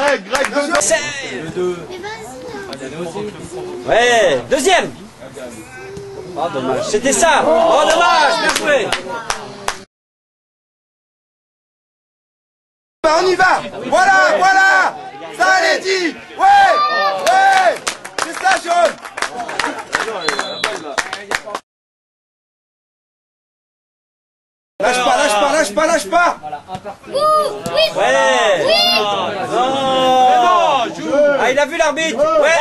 Greg, Le 2. Ouais, deuxième. Oh, dommage. C'était ça. Oh, dommage. Bien joué. On y va. Voilà. Ça allait dit. Ouais. C'est ça, Jaune. Lâche pas. Ouais. Non. Ah, il a vu l'arbitre. Ouais.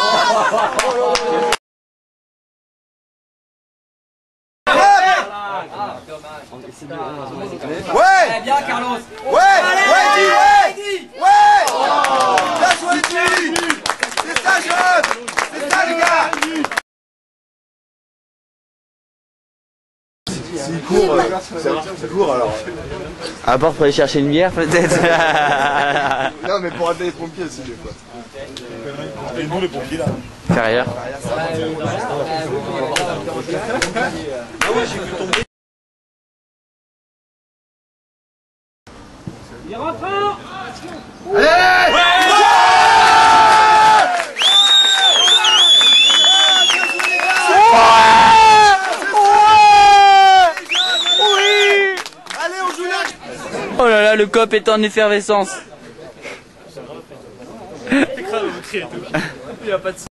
Ouais. Bien, Carlos. Ouais. Bien joué, dit. C'est ça, Jaune. C'est ça, les gars. S'il court, c'est court alors. À part pour aller chercher une bière peut-être. Non mais pour appeler les pompiers aussi des fois. Et nous les pompiers là. Carrière. Il rentre. Oh là là, le cop est en effervescence. Il n'y a pas de...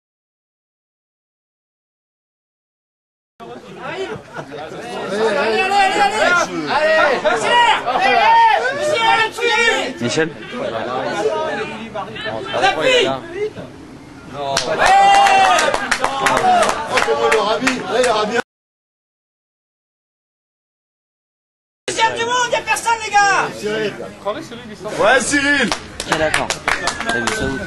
Michel. Il aura mis, là il aura bien. Deuxième du monde, y'a personne les gars. Cyril. Ouais Cyril. Ah d'accord. T'as vu ça où?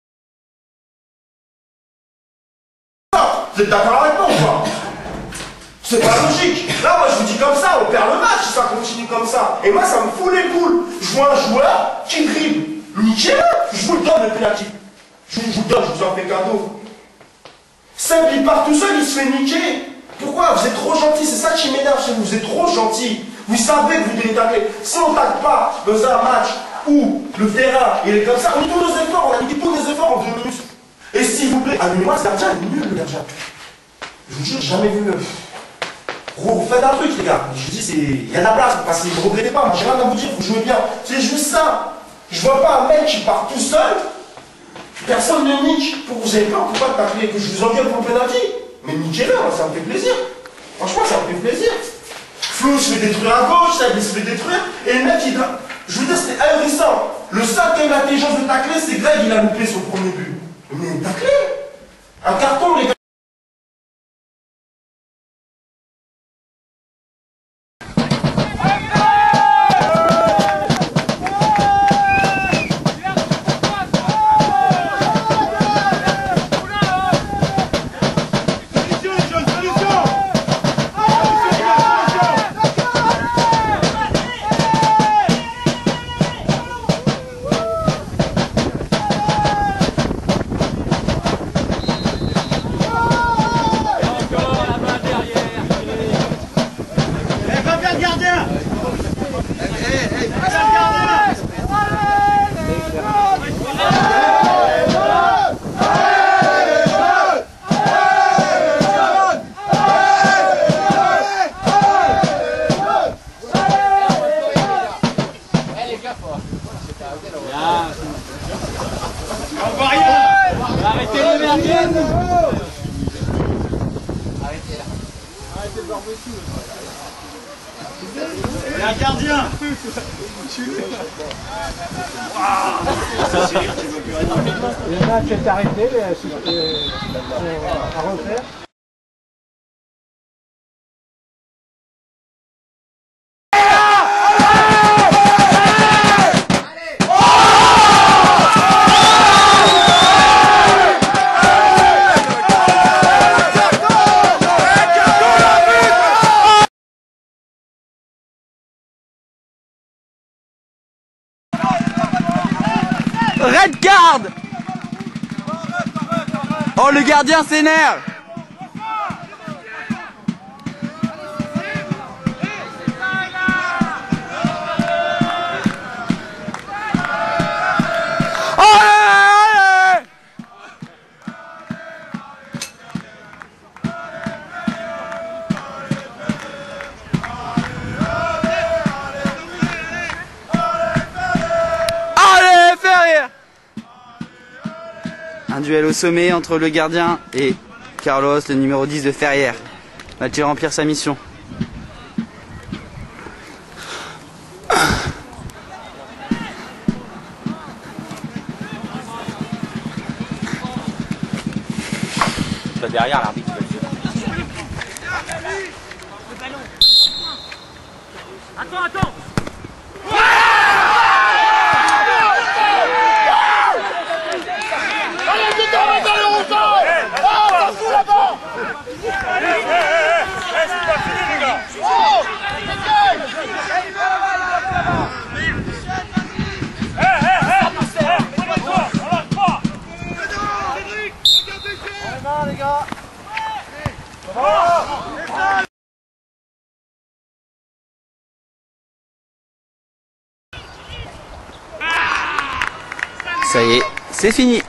Vous êtes d'accord avec moi ou pas? C'est pas logique. Là moi je vous dis comme ça, on perd le match si ça continue comme ça. Et moi ça me fout les boules. Je vois un joueur qui dribble. Niquez-le. Je vous le donne le penalty. Je vous le donne, je vous en fais cadeau. Seb il part tout seul, il se fait niquer. Pourquoi? Vous êtes trop gentil, c'est ça qui m'énerve chez vous, vous êtes trop gentil. Vous savez que vous devez tacler. Si on ne tacle pas dans un match où le terrain il est comme ça, on met tous nos efforts, on a mis tous nos efforts en 2 minutes. Et s'il vous plaît, allumez-moi ce gardien, il est nul le gardien. Je vous jure, j'ai jamais vu. Gros, faites un truc les gars. Je vous dis, il y a de la place, parce que ne regrettez pas, moi j'ai rien à vous dire, vous jouez bien. C'est juste ça. Je vois pas un mec qui part tout seul, personne ne nique. Pour vous avez peur, pourquoi tacler? Que je vous engueule pour le penalty? Mais niquez-le, ça me fait plaisir. Franchement, ça me fait plaisir. Flo se fait détruire à gauche, ça il se fait détruire, et le mec il a... Je veux dire, c'était ahurissant. Le seul qui a eu l'intelligence de tacler, c'est Greg, il a loupé son premier but. Mais tacler un carton, les gars. Arrêtez le merguez. Arrêtez le barbecue. Il y a un gardien. Le match est arrêté, à refaire. Red card. Oh, le gardien s'énerve. Oh, duel au sommet entre le gardien et Carlos, le numéro 10 de Ferrières. Va-t-il remplir sa mission? Derrière l'arbitre. Attends. Ça y est, c'est fini.